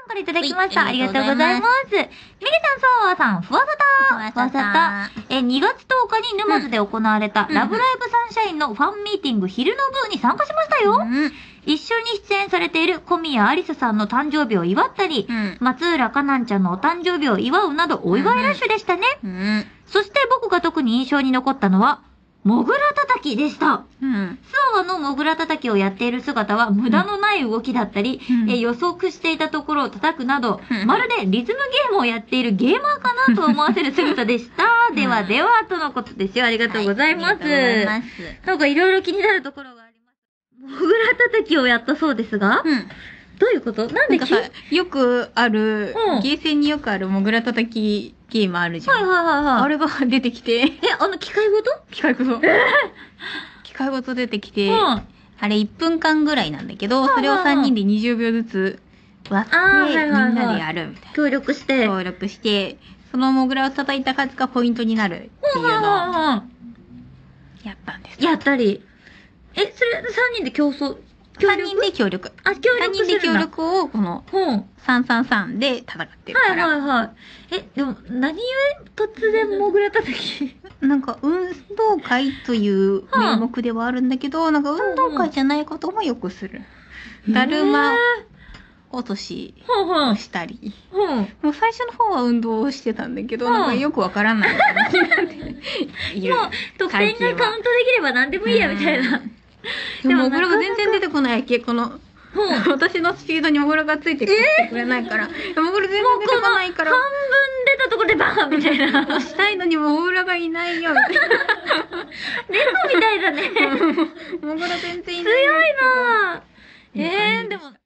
んからいただきました。ありがとうございます。ミリさん、そうわさん、ふわさた。2月10日に沼津で行われた、ラブライブサンシャインのファンミーティング昼の部に参加しましたよ。一緒に出演されている小宮ありささんの誕生日を祝ったり、松浦かなんちゃんのお誕生日を祝うなど、お祝いラッシュでしたね。そして僕が特に印象に残ったのは、モグラ叩きでした。スワワのモグラ叩きをやっている姿は無駄のない動きだったり、予測していたところを叩くなど、まるでリズムゲームをやっているゲーマーかなと思わせる姿でした。ではでは、とのことですよ。ありがとうございます。なんかいろいろ気になるところがあります。モグラ叩きをやったそうですが、どういうことなんでなんかさ、よくある、ゲーセンによくあるモグラ叩きゲームあるじゃん。あれが出てきて。 機械ごと機械ごと。機械ごと出てきて、あれ1分間ぐらいなんだけど、それを3人で20秒ずつ割って、みんなでやるみたいな。 協力して、 そのモグラを叩いた数がポイントになるっていうのを、やったんです。 やったり。それ3人で競争 3人で協力。3人で協力を、この、333で戦ってるから。 でも、何故突然モグラ叩きなんか、運動会という名目ではあるんだけど、なんか運動会じゃないこともよくする。だるま落としをしたり。もう最初の方は運動をしてたんだけど、なんかよくわからない感じになっている。 もう、得点がカウントできれば何でもいいや、みたいな。 でも、モグラが全然出てこないけ、この、私のスピードにモグラがついてきてくれないから。モグラ全然出てこないから。 半分出たとこでバーンみたいな。 押したいのにモグラがいないよ、みたいな。 猫みたいだね。 モグラ全然いない。 強いなぁ。でも、